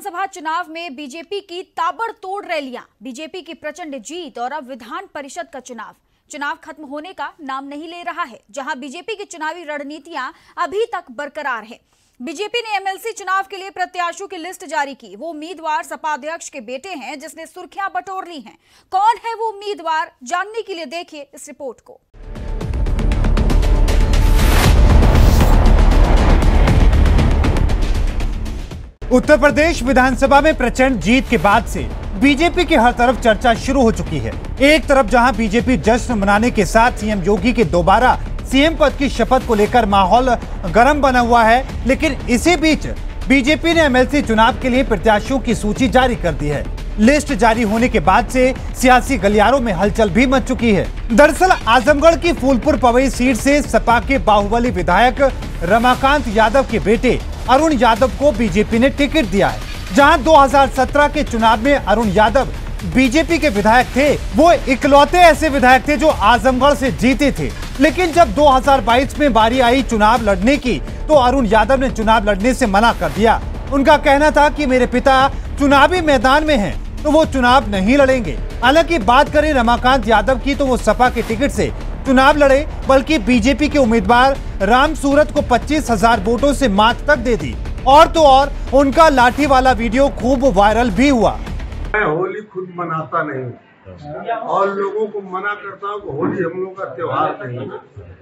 विधानसभा चुनाव में बीजेपी की ताबड़तोड़ रैलियां, बीजेपी की प्रचंड जीत और अब विधान परिषद का चुनाव खत्म होने का नाम नहीं ले रहा है। जहां बीजेपी की चुनावी रणनीतियां अभी तक बरकरार है। बीजेपी ने एमएलसी चुनाव के लिए प्रत्याशियों की लिस्ट जारी की। वो उम्मीदवार सपा अध्यक्ष के बेटे हैं जिसने सुर्खियां बटोर ली हैं। कौन है वो उम्मीदवार, जानने के लिए देखिए इस रिपोर्ट को। उत्तर प्रदेश विधानसभा में प्रचंड जीत के बाद से बीजेपी की हर तरफ चर्चा शुरू हो चुकी है। एक तरफ जहां बीजेपी जश्न मनाने के साथ सीएम योगी के दोबारा सीएम पद की शपथ को लेकर माहौल गर्म बना हुआ है, लेकिन इसी बीच बीजेपी ने एमएलसी चुनाव के लिए प्रत्याशियों की सूची जारी कर दी है। लिस्ट जारी होने के बाद से सियासी गलियारों में हलचल भी मच चुकी है। दरअसल आजमगढ़ की फूलपुर पवई सीट से सपा के बाहुबली विधायक रमाकांत यादव के बेटे अरुण यादव को बीजेपी ने टिकट दिया है। जहां 2017 के चुनाव में अरुण यादव बीजेपी के विधायक थे, वो इकलौते ऐसे विधायक थे जो आजमगढ़ से जीते थे। लेकिन जब 2022 में बारी आई चुनाव लड़ने की, तो अरुण यादव ने चुनाव लड़ने से मना कर दिया। उनका कहना था कि मेरे पिता चुनावी मैदान में हैं, तो वो चुनाव नहीं लड़ेंगे। हालांकि बात करें रमाकांत यादव की, तो वो सपा के टिकट से चुनाव लड़े, बल्कि बीजेपी के उम्मीदवार राम सूरत को 25,000 वोटों से मात तक दे दी। और तो और उनका लाठी वाला वीडियो खूब वायरल भी हुआ। मैं होली खुद मनाता नहीं और लोगों को मना करता हूँ कि होली हम लोग का त्योहार नहीं है।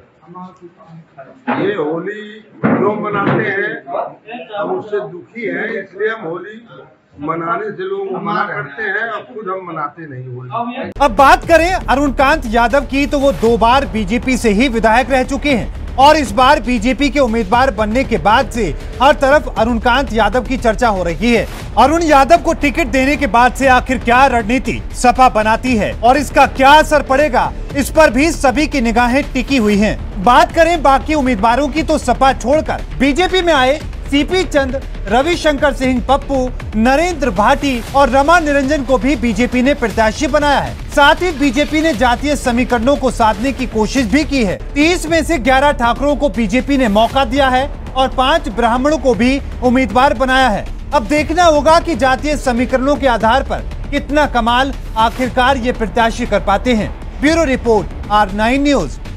ये होली लोग मनाते हैं, हम उससे दुखी हैं, इसलिए हम होली मनाने से लोगों को मना करते हैं और खुद हम मनाते नहीं होली। अब बात करें अरुणकांत यादव की, तो वो 2 बार बीजेपी से ही विधायक रह चुके हैं और इस बार बीजेपी के उम्मीदवार बनने के बाद से हर तरफ अरुणकांत यादव की चर्चा हो रही है। अरुण यादव को टिकट देने के बाद से आखिर क्या रणनीति सपा बनाती है और इसका क्या असर पड़ेगा, इस पर भी सभी की निगाहें टिकी हुई हैं। बात करें बाकी उम्मीदवारों की, तो सपा छोड़कर बीजेपी में आए सीपी चंद, रविशंकर सिंह पप्पू, नरेंद्र भाटी और रमा निरंजन को भी बीजेपी ने प्रत्याशी बनाया है। साथ ही बीजेपी ने जातीय समीकरणों को साधने की कोशिश भी की है। 30 में से 11 ठाकुरों को बीजेपी ने मौका दिया है और 5 ब्राह्मणों को भी उम्मीदवार बनाया है। अब देखना होगा कि जातीय समीकरणों के आधार पर कितना कमाल आखिरकार ये प्रत्याशी कर पाते हैं। Bureau report, R9 news.